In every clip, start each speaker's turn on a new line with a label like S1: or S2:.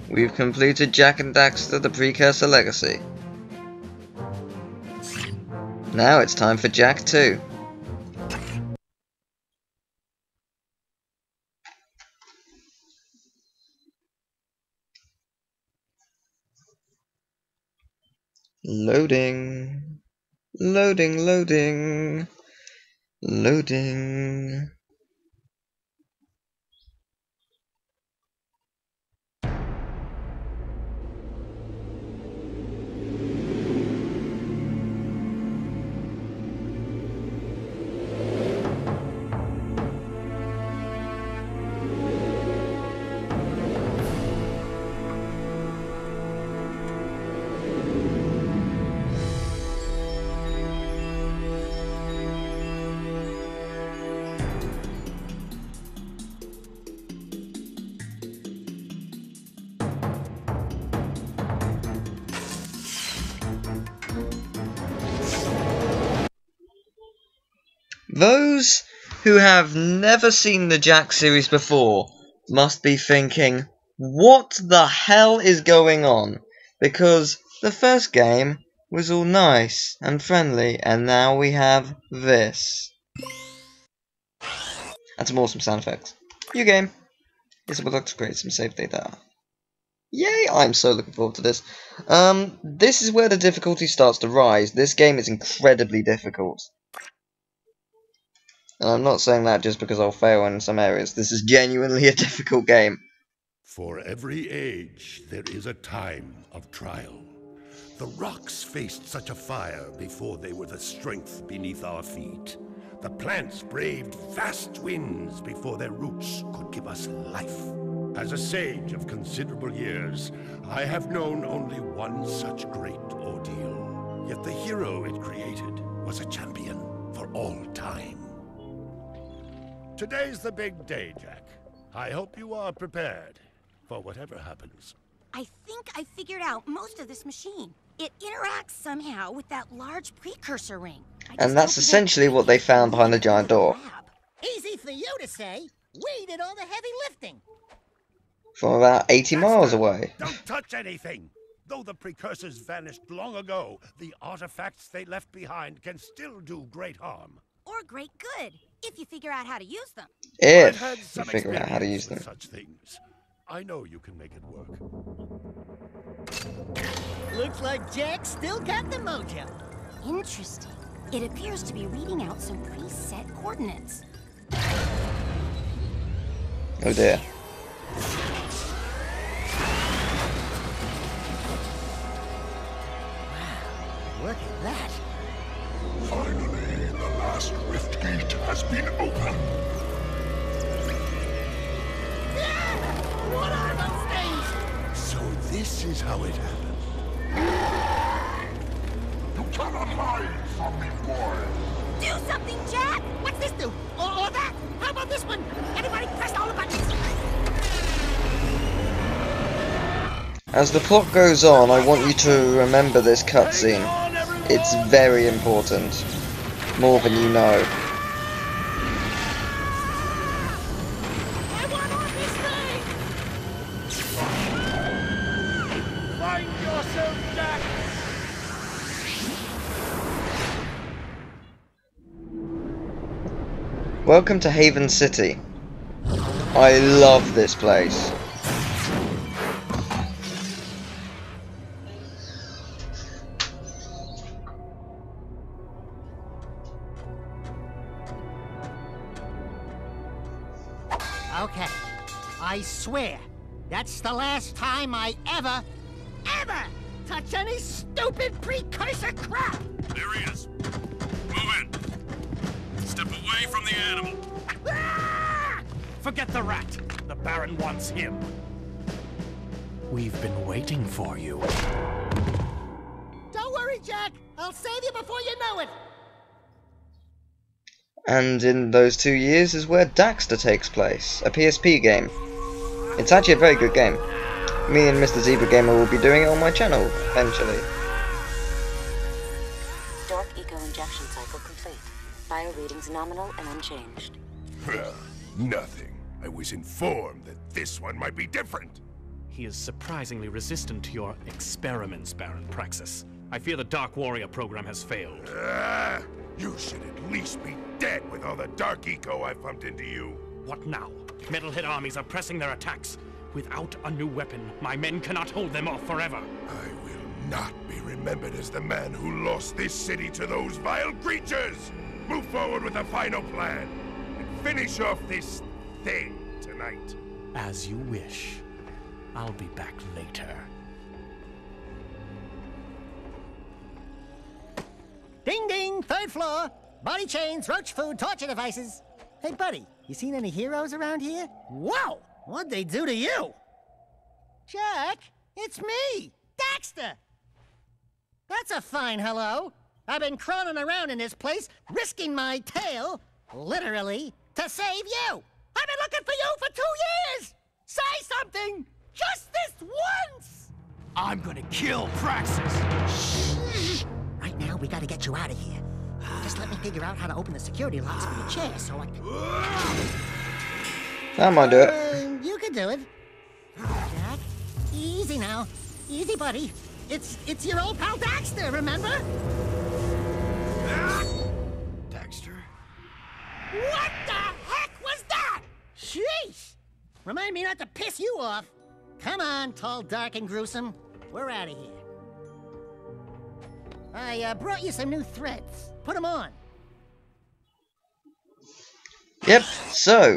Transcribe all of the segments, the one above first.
S1: We've completed Jak and Daxter the Precursor Legacy. Now it's time for Jak 2. Loading. Loading, loading. Loading. Those who have never seen the Jak series before must be thinking, what the hell is going on? Because the first game was all nice and friendly, and now we have this. And some awesome sound effects. New game. Yes, it would like to create some save data. Yay, I'm so looking forward to this. This is where the difficulty starts to rise. This game is incredibly difficult. And I'm not saying that just because I'll fail in some areas. This is genuinely a difficult game.
S2: For every age, there is a time of trial. The rocks faced such a fire before they were the strength beneath our feet. The plants braved vast winds before their roots could give us life. As a sage of considerable years, I have known only one such great ordeal. Yet the hero it created was a champion for all time. Today's the big day, Jak. I hope you are prepared for whatever happens.
S3: I think I figured out most of this machine. It interacts somehow with that large precursor ring.
S1: And that's essentially what they found behind the giant door.
S4: Easy for you to say. We did all the heavy lifting.
S1: From about 80 miles away.
S2: Don't touch anything! Though the precursors vanished long ago, the artifacts they left behind can still do great harm.
S3: Or great good, if you figure out how to use them.
S1: If you figure out how to use them.
S2: Such things. I know you can make it work.
S4: Looks like Jak still got the mojo.
S3: Interesting. It appears to be reading out some preset coordinates.
S1: Oh dear.
S4: Wow, look at that.
S5: Finally, the last rift gate has been opened.
S4: What are those things?
S2: So this is how it happened.
S5: You cannot hide from me, boy.
S3: Do something, Jak!
S4: What's this do? Or that? How about this one? Everybody press all the buttons.
S1: As the plot goes on, I want you to remember this cutscene. It's very important. More than you know.
S4: I want on this thing!
S2: Find yourself, Jak!
S1: Welcome to Haven City. I love this place.
S4: Okay, I swear, that's the last time I ever touch any stupid precursor crap!
S6: There he is. Move in. Step away from the animal.
S4: Ah!
S6: Forget the rat. The Baron wants him. We've been waiting for you.
S4: Don't worry, Jak. I'll save you before you know it.
S1: And in those 2 years is where Daxter takes place, a PSP game. It's actually a very good game. Me and Mr. Zebra Gamer will be doing it on my channel, eventually.
S7: Dark eco injection cycle complete. Bio readings nominal and unchanged.
S2: Nothing. I was informed that this one might be different.
S6: He is surprisingly resistant to your experiments, Baron Praxis. I fear the Dark Warrior program has failed.
S2: You should at least be dead with all the dark eco I've pumped into you.
S6: What now? Metalhead armies are pressing their attacks. Without a new weapon, my men cannot hold them off forever.
S2: I will not be remembered as the man who lost this city to those vile creatures! Move forward with a final plan, and finish off this thing tonight.
S6: As you wish. I'll be back later.
S4: Ding ding, third floor. Body chains, roach food, torture devices. Hey, buddy, you seen any heroes around here? Whoa! What'd they do to you? Jack, it's me, Daxter. That's a fine hello. I've been crawling around in this place, risking my tail, literally, to save you. I've been looking for you for 2 years. Say something, just this once.
S6: I'm gonna kill Praxis!
S4: Shh. Right now, we gotta get you out of here. Just let me figure out how to open the security locks for your chair so I can...
S1: That might do it.
S4: You can do it. Jack, easy now. Easy, buddy. It's your old pal Daxter, remember?
S6: Daxter?
S4: What the heck was that? Sheesh! Remind me not to piss you off. Come on, tall, dark, and gruesome. We're out of here. I brought you some new threads. Put them on.
S1: Yep, so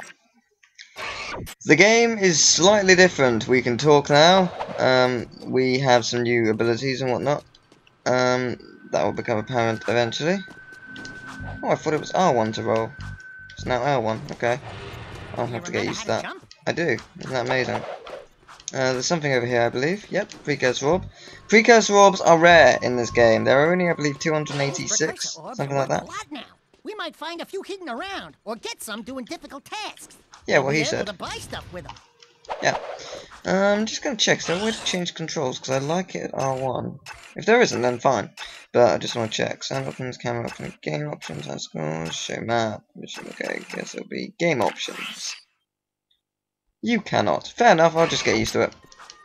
S1: the game is slightly different. We can talk now. We have some new abilities and whatnot. That will become apparent eventually. Oh, I thought it was R1 to roll. It's now L1. Okay. I'll have to get used to that. I do. Isn't that amazing? There's something over here, I believe. Yep, Precursor Orb. Precursor Orbs are rare in this game. There are only, I believe, 286. Something like that.
S4: We might find a few hidden around, or get some doing difficult tasks.
S1: Yeah, what he said.
S4: To buy stuff with them.
S1: Yeah. I'm just going to check. Is there a way to change controls? Because I like it at R1. If there isn't, then fine. But I just want to check. Sound options, camera options, game options, high scores, show map. Okay, guess it'll be game options. You cannot. Fair enough, I'll just get used to it.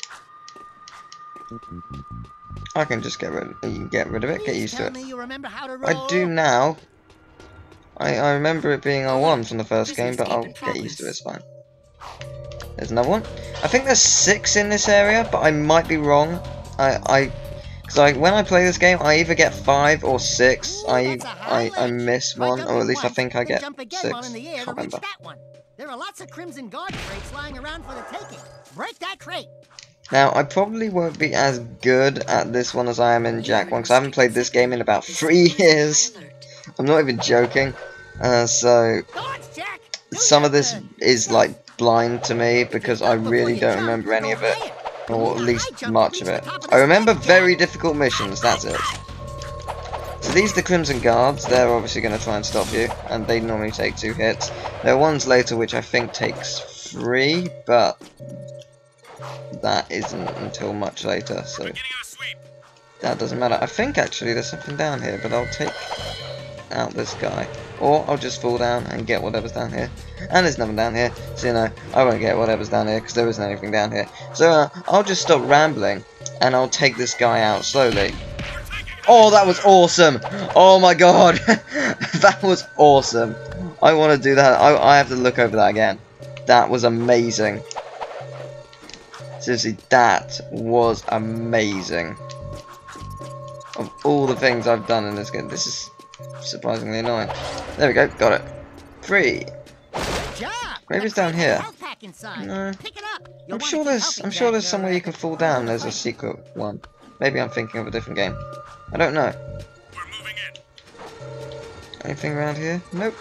S1: I can just get rid of it, get used to it. I do now. I remember it being R1 from the first game, but I'll get used to it, it's fine. There's another one. I think there's 6 in this area, but I might be wrong. Because when I play this game, I either get 5 or 6. I miss one, or at least I think I get 6. Can't remember.
S4: There are lots of Crimson Guard crates lying around for the taking. Break that crate.
S1: Now, I probably won't be as good at this one as I am in Jack 1, because I haven't played this game in about 3 years. I'm not even joking. So, some of this is like blind to me, because I really don't remember any of it. Or at least much of it. I remember very difficult missions, that's it. So these are the Crimson Guards. They're obviously going to try and stop you, and they normally take 2 hits. There are ones later which I think takes 3, but that isn't until much later, so that doesn't matter. I think actually there's something down here, but I'll take out this guy, or I'll just fall down and get whatever's down here. And there's nothing down here, so you know, I won't get whatever's down here because there isn't anything down here. So I'll just stop rambling and I'll take this guy out slowly. Oh, that was awesome! Oh my god, that was awesome. I want to do that. I have to look over that again. That was amazing. Seriously, that was amazing. Of all the things I've done in this game, this is surprisingly annoying. There we go, got it. 3. Maybe it's down here. No. I'm sure there's somewhere you can fall down. There's a secret one. Maybe I'm thinking of a different game. I don't know.
S2: We're moving in.
S1: Anything around here? Nope.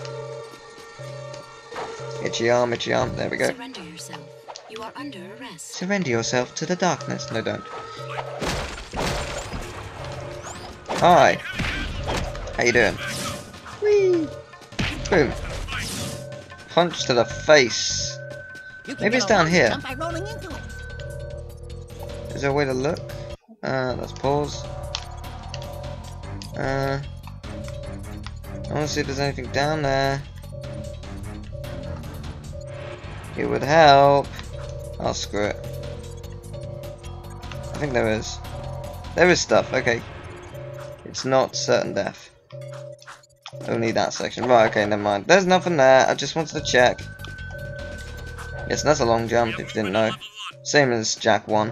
S1: Itchy arm, itchy arm. There we go.
S7: Surrender yourself. You are under arrest.
S1: Surrender yourself to the darkness. No, don't. Hi. How you doing? Whee! Boom. Punch to the face. Maybe it's down here. Is there a way to look? Let's pause. I want to see if there's anything down there. It would help. Oh, screw it. I think there is. There is stuff, okay. It's not certain death. Only that section. Right, okay, never mind. There's nothing there, I just wanted to check. Yes, that's a long jump, if you didn't know. Same as Jack 1.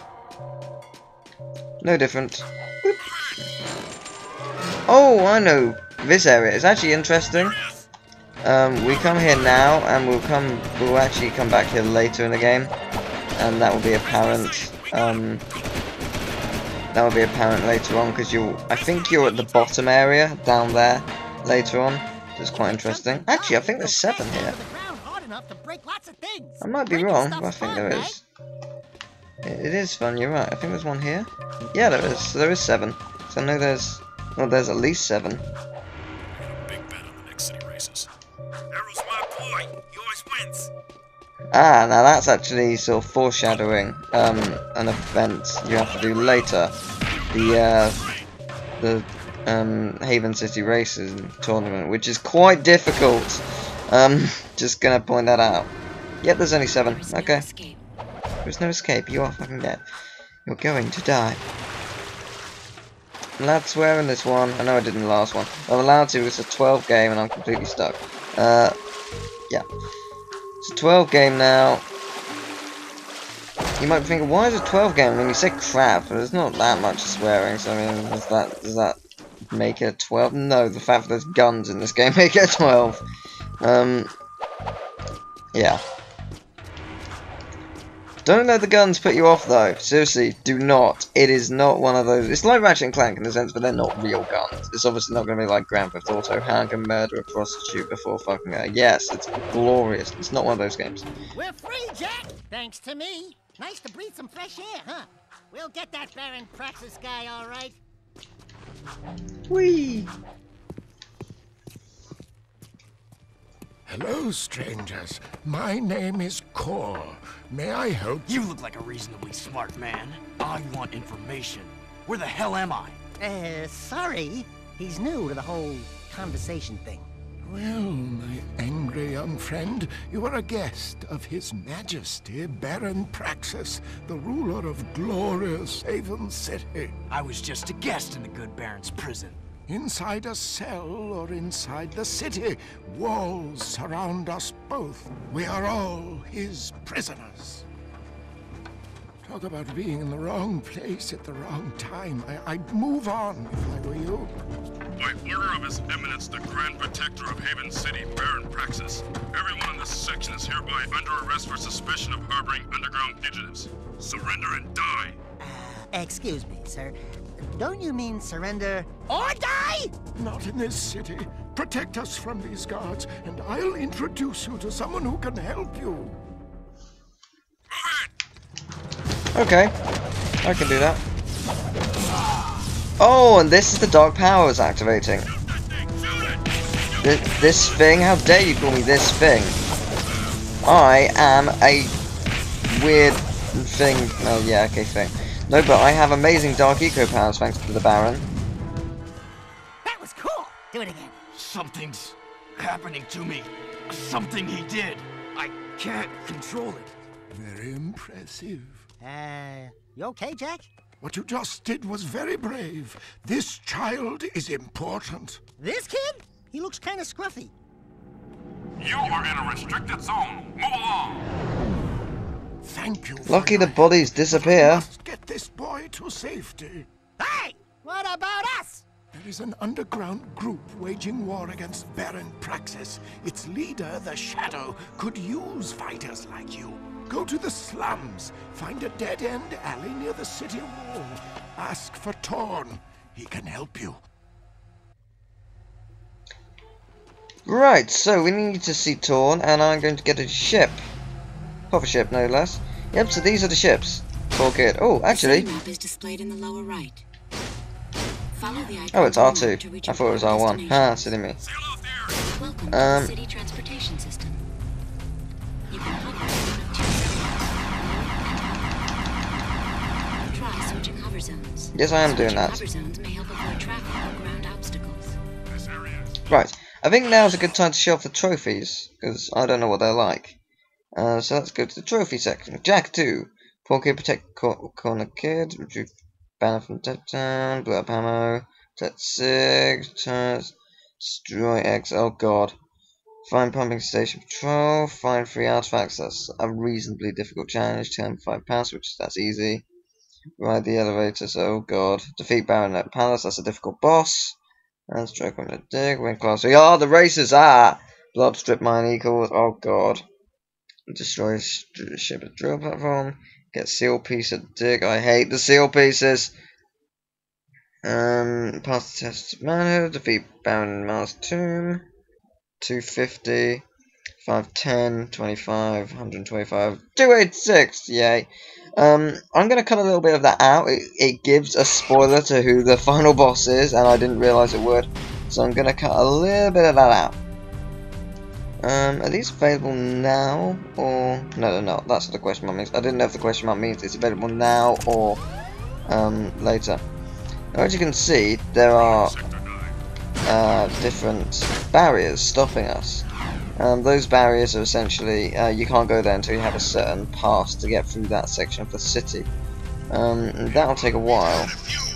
S1: No different. Whoop. Oh, I know. This area is actually interesting. We come here now, and we'll actually come back here later in the game, and that will be apparent. That will be apparent later on, because I think you're at the bottom area down there later on. It's quite interesting. Actually, I think there's 7 here. I might be wrong, but I think there is. It is fun. You're right. I think there's one here. Yeah, there is. So there is 7. So I know there's. Well, there's at least 7. Ah, now that's actually sort of foreshadowing an event you have to do later. The Haven City Races tournament, which is quite difficult. Just gonna point that out. Yep, there's only 7. Okay. There's no escape. You are fucking dead. You're going to die. I'm allowed to swear in this one. I know I did in the last one. I'm allowed to. It's a 12 game and I'm completely stuck. Yeah. It's a 12 game now. You might be thinking, why is it a 12 game? I mean, you said crap, but there's not that much swearing, so I mean, does that make it a 12? No, the fact that there's guns in this game make it a 12. Yeah. Don't let the guns put you off, though. Seriously, do not. It is not one of those. It's like Ratchet and Clank in a sense, but they're not real guns. It's obviously not going to be like Grand Theft Auto, hang and murder a prostitute before fucking her. Yes, it's glorious. It's not one of those games.
S4: We're free, Jack! Thanks to me. Nice to breathe some fresh air, huh? We'll get that Baron Praxis guy, all right.
S1: Whee!
S2: Hello, strangers. My name is Core. May I help?
S8: You look like a reasonably smart man. I want information. Where the hell am I?
S4: Sorry. He's new to the whole conversation thing.
S2: Well, my angry young friend, you are a guest of His Majesty Baron Praxis, the ruler of glorious Haven City.
S8: I was just a guest in the good Baron's prison.
S2: Inside a cell or inside the city, walls surround us both. We are all his prisoners. Talk about being in the wrong place at the wrong time. I'd move on if I were you.
S5: By order of His Eminence, the Grand Protector of Haven City, Baron Praxis, everyone in this section is hereby under arrest for suspicion of harboring underground fugitives. Surrender and die.
S4: Excuse me, sir. Don't you mean surrender or die?
S2: Not in this city. Protect us from these guards, and I'll introduce you to someone who can help you.
S1: Okay, I can do that. Oh, and this is the dark powers activating. This thing? How dare you call me this thing? I am a weird thing. Oh yeah, okay, thing. No, but I have amazing dark eco powers thanks to the Baron.
S4: That was cool. Do it again.
S8: Something's happening to me. Something he did. I can't control it.
S2: Very impressive.
S4: You okay, Jack?
S2: What you just did was very brave. This child is important.
S4: This kid? He looks kind of scruffy.
S5: You are in a restricted zone. Move along.
S2: Thank you.
S1: Lucky the bodies disappear.
S2: We must get this boy to safety.
S4: Hey! What about us?
S2: There is an underground group waging war against Baron Praxis. Its leader, the Shadow, could use fighters like you. Go to the slums, find a dead-end alley near the city wall. Ask for Torn. He can help you.
S1: Right, so we need to see Torn, and I'm going to get a ship. Proper ship, no less. Yep, so these are the ships. All good. Oh, actually.
S7: The map is displayed in the lower right. Follow the icon.
S1: Oh, it's R2. I thought it was R1. Ah, silly me.
S7: Welcome to the city transportation system. You can hover and try switching hover zones.
S1: Yes, I am doing that.
S7: Hover zones may help avoid traffic or ground obstacles.
S1: Right, I think now's a good time to show off the trophies, because I don't know what they're like. So let's go to the trophy section. Jack 2. Poor kid, protect corner kid, retrieve banner from down, blow up ammo, protect sig, destroy X, oh god. Find pumping station patrol, find 3 artifacts, that's a reasonably difficult challenge, turn 5 past, that's easy. Ride the elevators, oh god. Defeat Baronet Palace, that's a difficult boss. And strike on the dig, win class. Oh, the racers, blow up strip mine equals, oh god. Destroy ship at drill platform. Get seal piece at dig. I hate the seal pieces. Pass the test of manhood. Defeat Baron Mars Tomb. 250. 510. 25. 125. 286. Yay. I'm gonna cut a little bit of that out. It gives a spoiler to who the final boss is, and I didn't realise it would. So I'm gonna cut a little bit of that out. Are these available now, or... No, they're not. That's what the question mark means. I didn't know if the question mark means it's available now or later. Now, as you can see, there are different barriers stopping us. Those barriers are essentially, you can't go there until you have a certain pass to get through that section of the city. That'll take a while.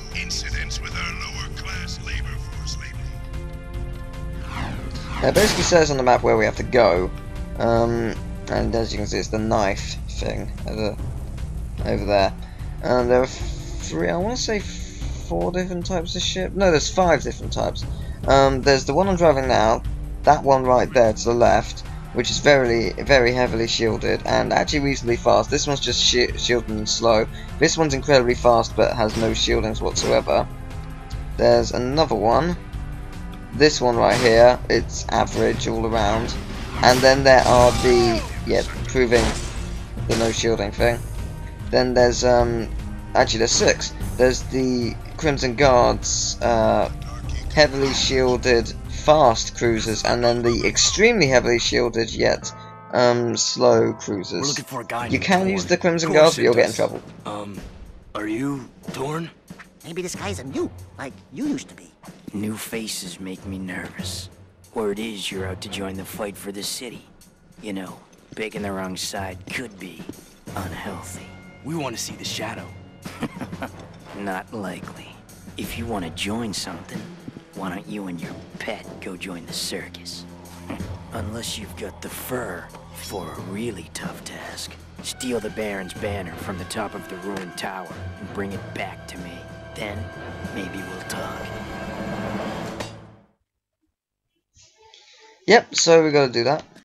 S1: It basically says on the map where we have to go, and as you can see, it's the knife thing over there. There are 3, I want to say 4 different types of ship. No, there's 5 different types. There's the one I'm driving now, that one right there to the left, which is very heavily shielded and actually reasonably fast. This one's just shielded and slow. This one's incredibly fast but has no shieldings whatsoever. There's another one. This one right here, it's average all around. And then there are the, proving the no shielding thing. Then there's, actually there's 6. There's the Crimson Guards, heavily shielded fast cruisers, and then the extremely heavily shielded yet slow cruisers.
S8: We're looking for a guy
S1: You can use the Crimson Guards, but you'll get in trouble.
S8: Are you Dorn?
S4: Maybe this guy's a new, like you used to be.
S9: New faces make me nervous. Word is you're out to join the fight for the city. You know, picking the wrong side could be unhealthy.
S8: We want to see the Shadow.
S9: Not likely. If you want to join something, why don't you and your pet go join the circus? Unless you've got the fur for a really tough task. Steal the Baron's banner from the top of the ruined tower and bring it back to me. Then, maybe we'll talk.
S1: Yep, so we gotta do that.